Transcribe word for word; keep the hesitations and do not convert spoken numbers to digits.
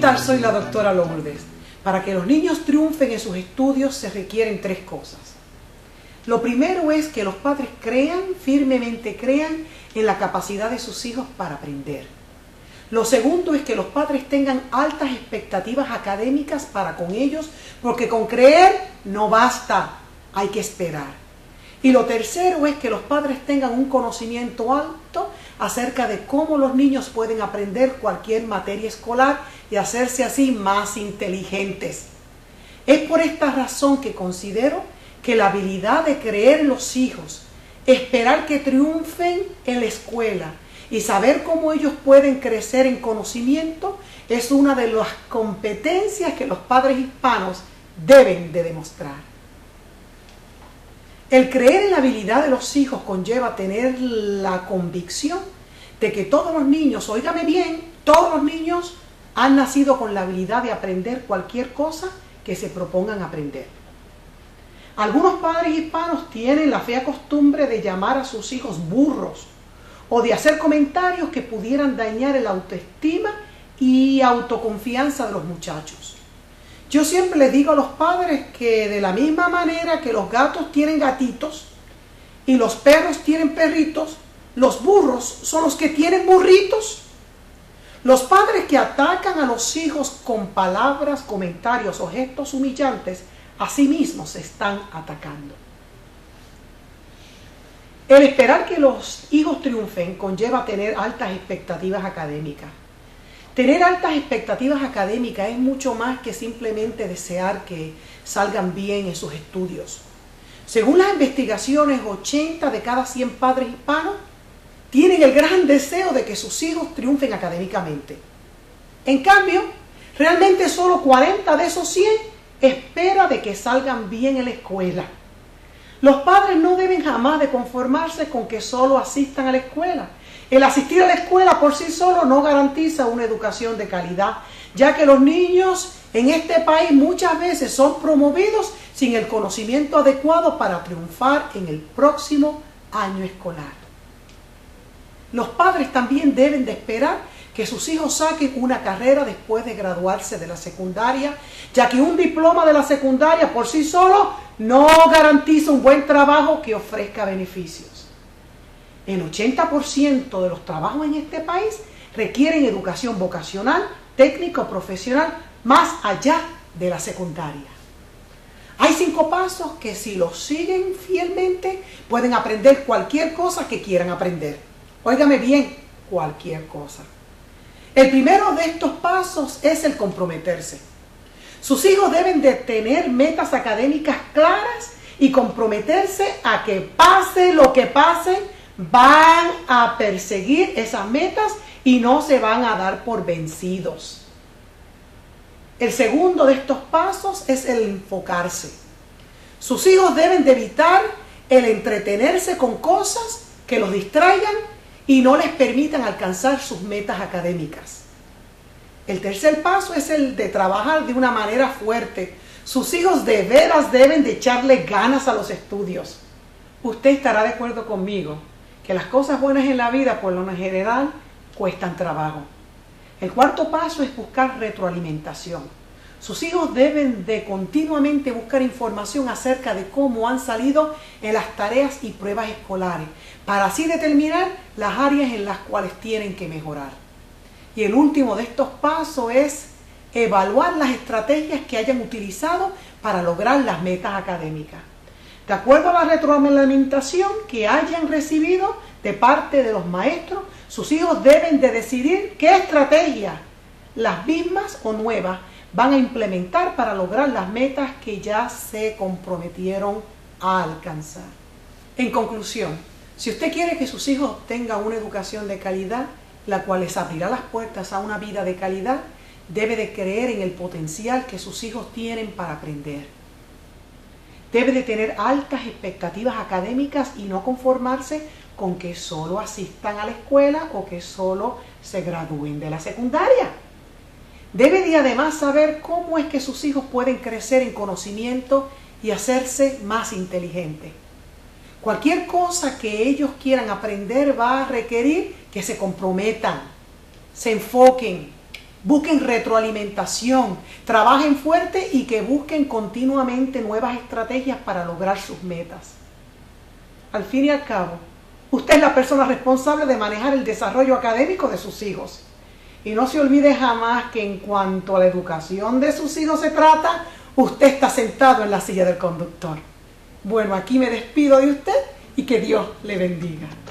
tal? Soy la doctora Lourdes. Para que los niños triunfen en sus estudios se requieren tres cosas. Lo primero es que los padres crean, firmemente crean en la capacidad de sus hijos para aprender. Lo segundo es que los padres tengan altas expectativas académicas para con ellos, porque con creer no basta, hay que esperar. Y lo tercero es que los padres tengan un conocimiento alto acerca de cómo los niños pueden aprender cualquier materia escolar y hacerse así más inteligentes. Es por esta razón que considero que la habilidad de creer en los hijos, esperar que triunfen en la escuela y saber cómo ellos pueden crecer en conocimiento es una de las competencias que los padres hispanos deben de demostrar. El creer en la habilidad de los hijos conlleva tener la convicción de que todos los niños, óigame bien, todos los niños han nacido con la habilidad de aprender cualquier cosa que se propongan aprender. Algunos padres hispanos tienen la fea costumbre de llamar a sus hijos burros o de hacer comentarios que pudieran dañar el autoestima y autoconfianza de los muchachos. Yo siempre les digo a los padres que de la misma manera que los gatos tienen gatitos y los perros tienen perritos, los burros son los que tienen burritos. Los padres que atacan a los hijos con palabras, comentarios o gestos humillantes, a sí mismos se están atacando. El esperar que los hijos triunfen conlleva tener altas expectativas académicas. Tener altas expectativas académicas es mucho más que simplemente desear que salgan bien en sus estudios. Según las investigaciones, ochenta de cada cien padres hispanos tienen el gran deseo de que sus hijos triunfen académicamente. En cambio, realmente solo cuarenta de esos cien espera de que salgan bien en la escuela. Los padres no deben jamás de conformarse con que solo asistan a la escuela. El asistir a la escuela por sí solo no garantiza una educación de calidad, ya que los niños en este país muchas veces son promovidos sin el conocimiento adecuado para triunfar en el próximo año escolar. Los padres también deben de esperar que sus hijos saquen una carrera después de graduarse de la secundaria, ya que un diploma de la secundaria por sí solo no garantiza un buen trabajo que ofrezca beneficios. El ochenta por ciento de los trabajos en este país requieren educación vocacional, técnica o profesional más allá de la secundaria. Hay cinco pasos que si los siguen fielmente pueden aprender cualquier cosa que quieran aprender. Óigame bien, cualquier cosa. El primero de estos pasos es el comprometerse. Sus hijos deben de tener metas académicas claras y comprometerse a que pase lo que pase, van a perseguir esas metas y no se van a dar por vencidos. El segundo de estos pasos es el enfocarse. Sus hijos deben de evitar el entretenerse con cosas que los distraigan y no les permitan alcanzar sus metas académicas. El tercer paso es el de trabajar de una manera fuerte. Sus hijos de veras deben de echarle ganas a los estudios. Usted estará de acuerdo conmigo que las cosas buenas en la vida, por lo general, cuestan trabajo. El cuarto paso es buscar retroalimentación. Sus hijos deben de continuamente buscar información acerca de cómo han salido en las tareas y pruebas escolares, para así determinar las áreas en las cuales tienen que mejorar. Y el último de estos pasos es evaluar las estrategias que hayan utilizado para lograr las metas académicas. De acuerdo a la retroalimentación que hayan recibido de parte de los maestros, sus hijos deben de decidir qué estrategias, las mismas o nuevas, van a implementar para lograr las metas que ya se comprometieron a alcanzar. En conclusión, si usted quiere que sus hijos obtengan una educación de calidad, la cual les abrirá las puertas a una vida de calidad, debe de creer en el potencial que sus hijos tienen para aprender. Debe de tener altas expectativas académicas y no conformarse con que solo asistan a la escuela o que solo se gradúen de la secundaria. Debe de además saber cómo es que sus hijos pueden crecer en conocimiento y hacerse más inteligentes. Cualquier cosa que ellos quieran aprender va a requerir que se comprometan, se enfoquen, busquen retroalimentación, trabajen fuerte y que busquen continuamente nuevas estrategias para lograr sus metas. Al fin y al cabo, usted es la persona responsable de manejar el desarrollo académico de sus hijos. Y no se olvide jamás que en cuanto a la educación de sus hijos se trata, usted está sentado en la silla del conductor. Bueno, aquí me despido de usted y que Dios le bendiga.